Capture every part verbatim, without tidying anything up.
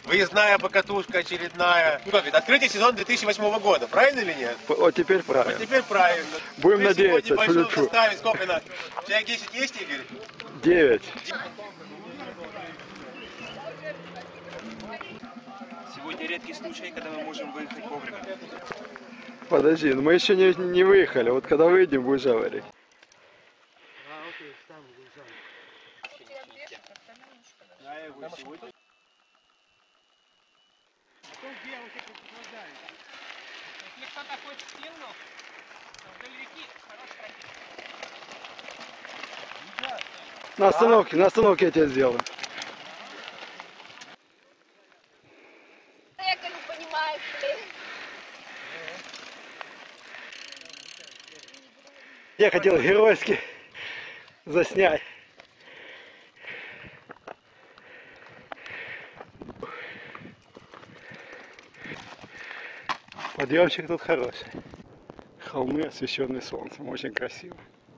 Выездная покатушка очередная. Ну как это, открытие сезона две тысячи восьмого года, правильно или нет? Вот теперь правильно. Вот теперь правильно. Будем Мы надеяться. сегодня в большом составе, сколько нас? Человек десять есть, Игорь? Девять. Сегодня редкий случай, когда мы можем выехать вовремя. Подожди, ну мы еще не, не выехали. Вот когда выйдем, будешь говорить. Если кто-то хочет сильно, вдоль реки хороший проезд. На остановке, на остановке я тебе сделаю. Я как понимаю, блин. Я хотел геройски заснять. Подъемчик тут хороший. Холмы, освещенные солнцем, очень красиво.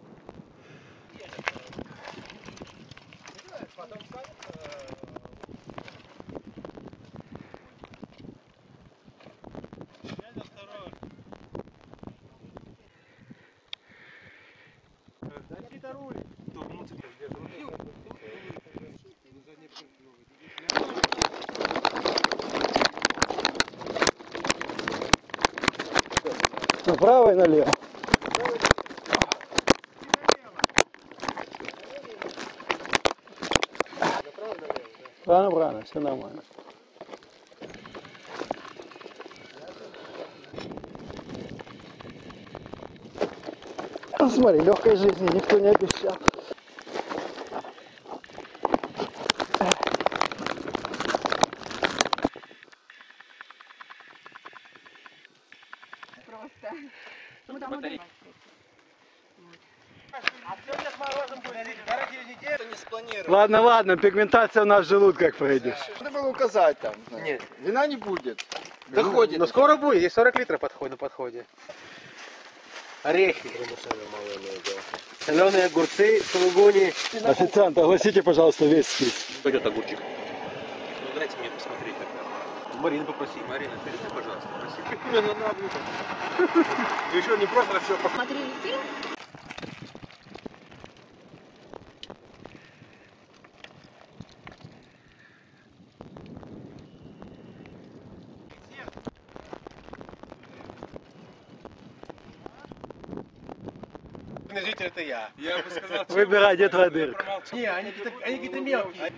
Направо и налево. Правильно, правильно, все нормально. Смотри, легкой жизни никто не обещал. Просто. А сегодня с морозом будет, дорогие неделю не спланировано. Ладно, ладно, пигментация у нас в желудках пройдет. Надо было указать там. Нет. Вина не будет. Доходит. Но скоро будет, есть сорок литров подходит на подходе. Орехи. Соленые огурцы, сулугуни. Официант, огласите, пожалуйста, весь список. Пойдет огурчик. Ну дайте мне посмотреть тогда. Марина, попроси. Марина, передай, пожалуйста, спасибо. Еще не просто все. Смотрели фильм? Житель это я. Я бы сказал, Выбирай, где твоя дырка. Не, они какие-то они какие-то мелкие.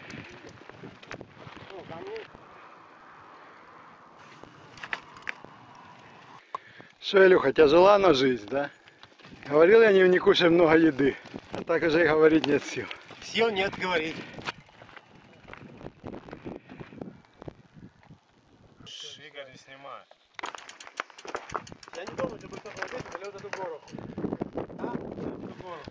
Что, Илюха, тяжела на жизнь, да? Говорил я, не, не кушай много еды. А так уже и говорить нет сил. Сил нет говорить. Игорь, не снимай. Я не думаю, чтобы кто-то здесь залез эту гору. А? Эту гору.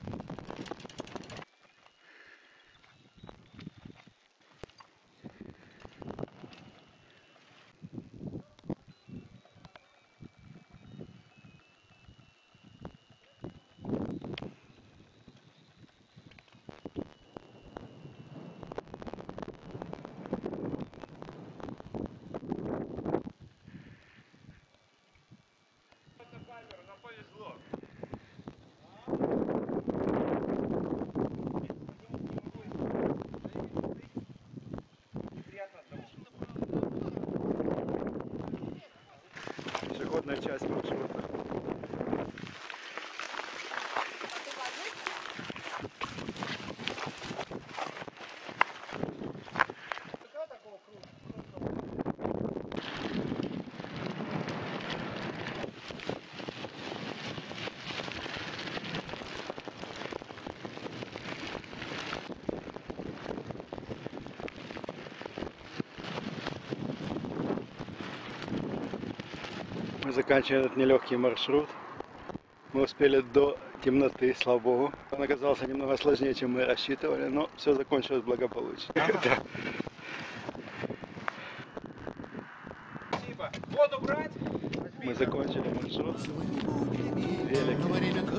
Пешеходная часть маршрута. Мы заканчиваем этот нелегкий маршрут. Мы успели до темноты, слава богу. Он оказался немного сложнее, чем мы рассчитывали, но все закончилось благополучно. Да. Спасибо. Воду брать? Мы закончили маршрут. Велики.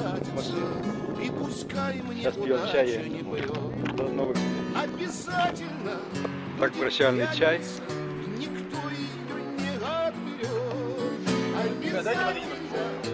Сейчас пьем чай. До новых встреч. Так, прощальный чай. дайте воды немного.